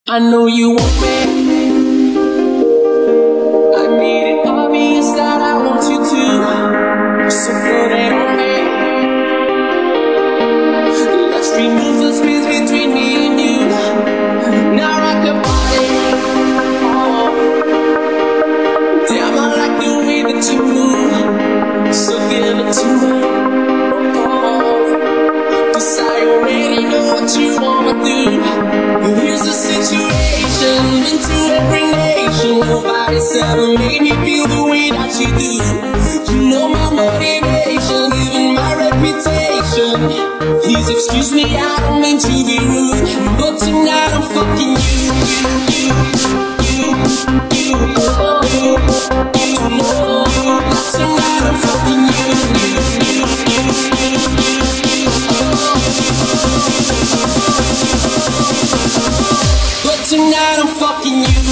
I know you want me. I made it obvious that I want you to. So put it on me. Let's remove the space between me and you. Now rock your body. Oh. Damn, I like the way that you move. So give it to me. Oh. 'Cause I already know what you wanna do. Here's the situation, into every nation. Nobody's ever made me feel the way that you do. You know my motivation, even my reputation. Please excuse me, I don't mean to be rude, but tonight I'm fucking you. Tonight I'm fucking you. But tonight I'm fucking you.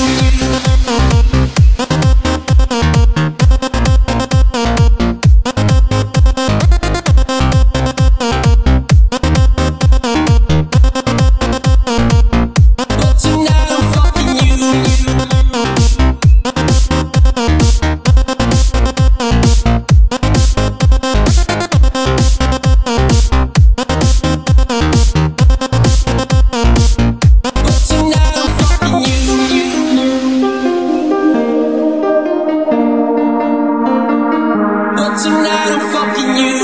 Tonight I'm fucking you.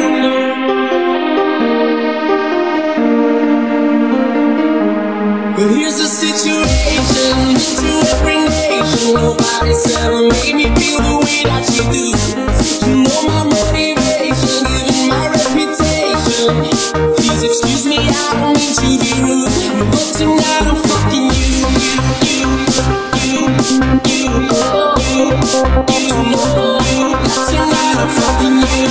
But here's the situation, into every nation. Nobody's ever made me feel the way that you do. You know my motivation, even my reputation. Please excuse me, I don't mean to be rude, but tonight I'm fucking you. Tonight I'm fucking you.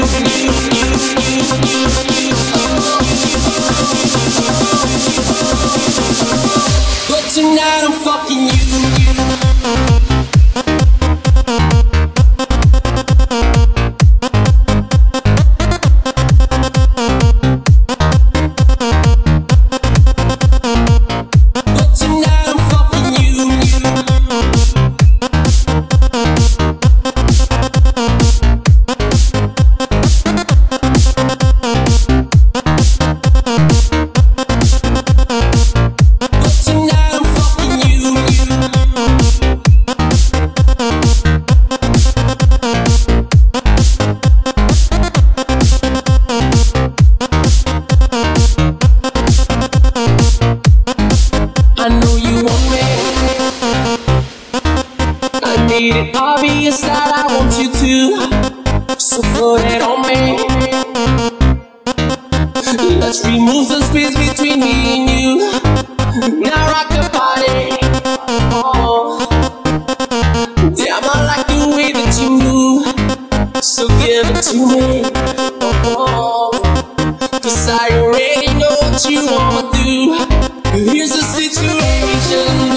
But tonight I'm fucking you. I know you want me. I made it obvious that I want you to. So put it on me. Let's remove the space between me and you. Now rock the body. Oh. Damn, I like the way that you move. So give it to me. Oh. 'Cause I already know what you wanna do. Here's the situation.